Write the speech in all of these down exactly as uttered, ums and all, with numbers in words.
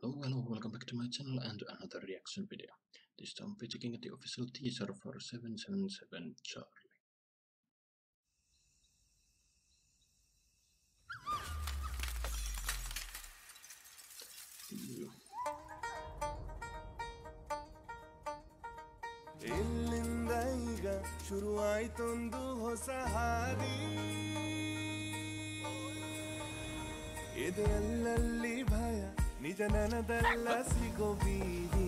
Hello, hello, welcome back to my channel and another reaction video. This time we're checking at the official teaser for seven seven seven Charlie. ಇಲ್ಲಿಂದ ಈಗ ಶುರುವಾಯ್ತೊಂದು ಹೊಸ ಹಾದಿ ಇದೆಲ್ಲಲ್ಲಿ ಭಯ ನಿಜ ನನದಲ್ಲ ಸಿಗೋ ಬೀದಿ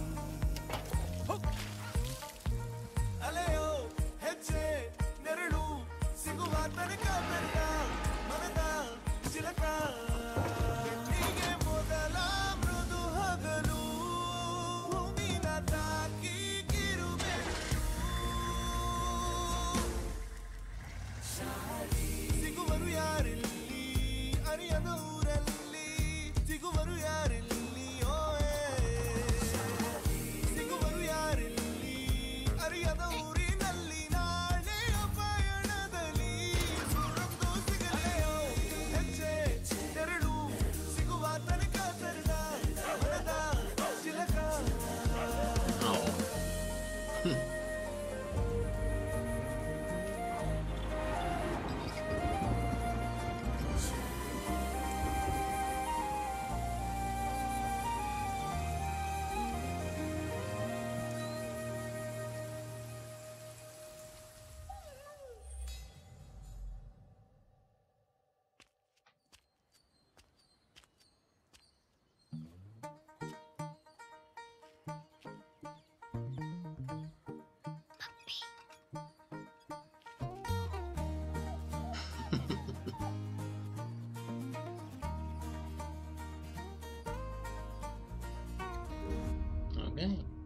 ಅಲೆಯೋ ಹೆಜ್ಜೆ ನೆರಳು ಸಿಗುವ ತನಕ ಬೆಟ್ಟ ಮನದ ಚಿಲಕ ಬೆನ್ನಿಗೆ ಮೊದಲ ಮೃದು ಹಗಲು ಭೂಮಿನ ತಾಕಿ ಸಿಗುವರು ಯಾರಿಲ್ಲಿ ಅರಿಯದ ಊರಲ್ಲಿ ಸಿಗುವರು ಯಾರಿಲ್ಲಿ ಓಯೇ ಸಿಗುವರು ಯಾರಿಲ್ಲಿ ಅರಿಯದ ಊರಿನಲ್ಲಿ ನಾಳೆಯ ಪಯಣದಲ್ಲಿ ಸುರೊಂದು ಸಿಗಲೆಯೋ ಹೆಜ್ಜೆ ತೆರಳು ಸಿಗುವ ತನಕ ತೆರೆದ ಮನದ ಚಿಲಕ Okay.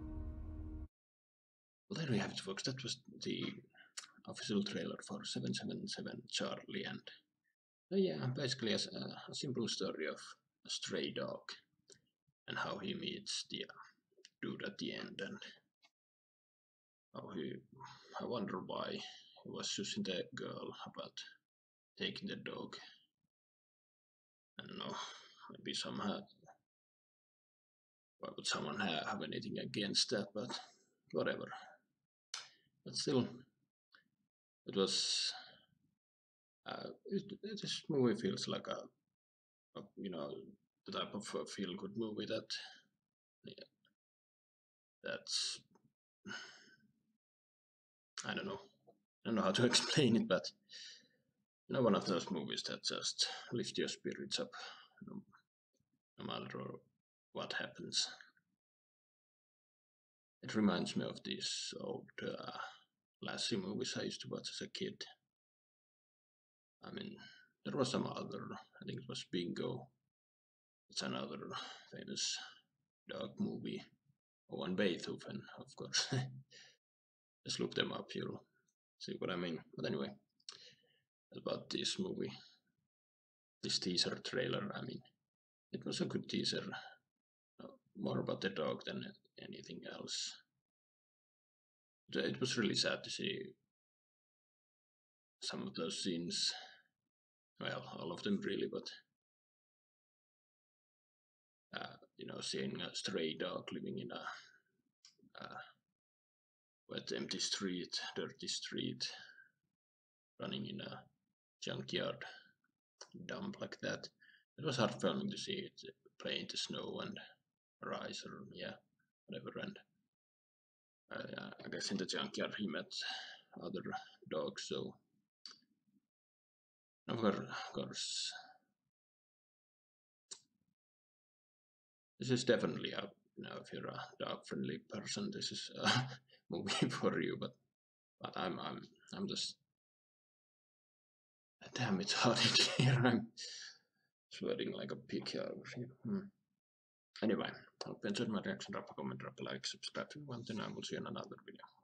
Well, there we have it, folks. That was the official trailer for seven seven seven Charlie, and uh, yeah, basically a, a simple story of a stray dog and how he meets the uh, dude at the end, and how he, I wonder why he was choosing the girl about taking the dog. I don't know, maybe somehow, why would someone ha have anything against that, but whatever. But still, it was, uh, it, this movie feels like a, a, you know, the type of uh, feel-good movie that, yeah, that's, I don't know, I don't know how to explain it, but you know, one of those movies that just lift your spirits up, no, no matter what happens. It reminds me of these old uh, Lassie movies I used to watch as a kid. I mean, there was some other, I think it was Bingo. It's another famous dog movie. Oh, and Beethoven, of course. Just look them up, you'll see what I mean. But anyway, about this movie, this teaser trailer, I mean, it was a good teaser. Uh, more about the dog than anything else. It was really sad to see some of those scenes. Well, all of them really, but uh, you know, seeing a stray dog living in a uh, wet, empty street, dirty street, running in a junkyard dump like that. It was heartwarming to see it play in the snow and rise, or yeah, whatever. And uh, I guess in the junkyard he met other dogs, so of course, this is definitely a, you know, if you're a dog-friendly person, this is a movie for you. But but I'm I'm I'm just, damn, it's hot in here. I'm sweating like a pig over here. Hmm. Anyway, hope you enjoyed my reaction. Drop a comment, drop a like, subscribe if you want, and I will see you in another video.